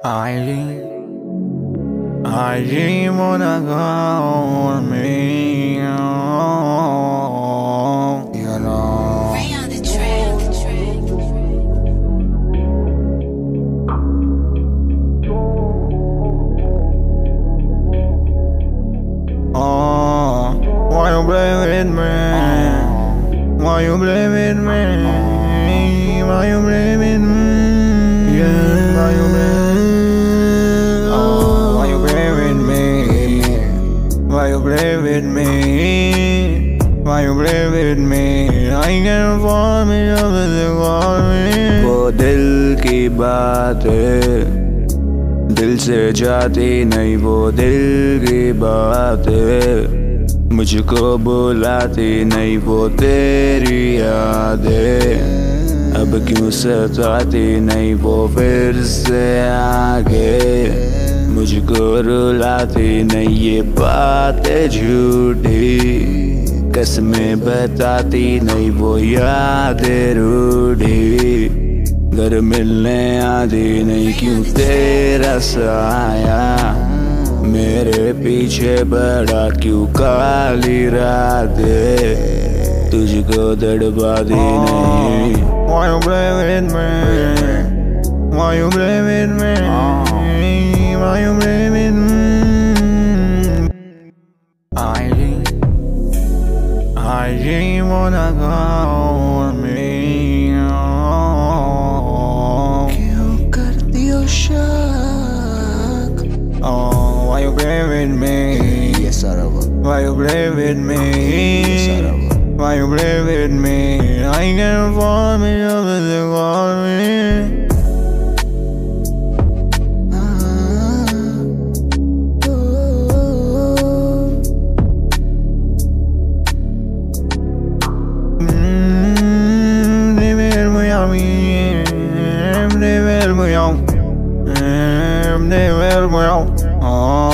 Allí Monaco mío, you know. Ray on the track. Oh, why you play with me? Why you play with me? Why you play with me? Yeah, why you play? Oh, why you play with me? Why you play with me? Why you play with me? I can't fall me up with the glory. वो दिल की बात है, दिल से जाती नहीं वो दिल की बात है, मुझको बुलाती नहीं वो तेरी याद है, अब क्यों सताती नहीं वो फिर से आगे, मुझको रुलाती नहीं ये बातें झूठी, कसमें बताती नहीं वो यादें रूठी, घर मिलने आती नहीं क्यों तेरा साया, मेरे पीछे बड़ा क्यों काली रात है, तुझको तड़पाती नहीं। Why you play with me? Why you play with me? Why you play with me? I wanna go with me. क्यों कर दियो शक? Oh, why you play with me? ये सारा वक्त Why you play with me? Why you play with me? I can't fall me up with the glory. De ver muy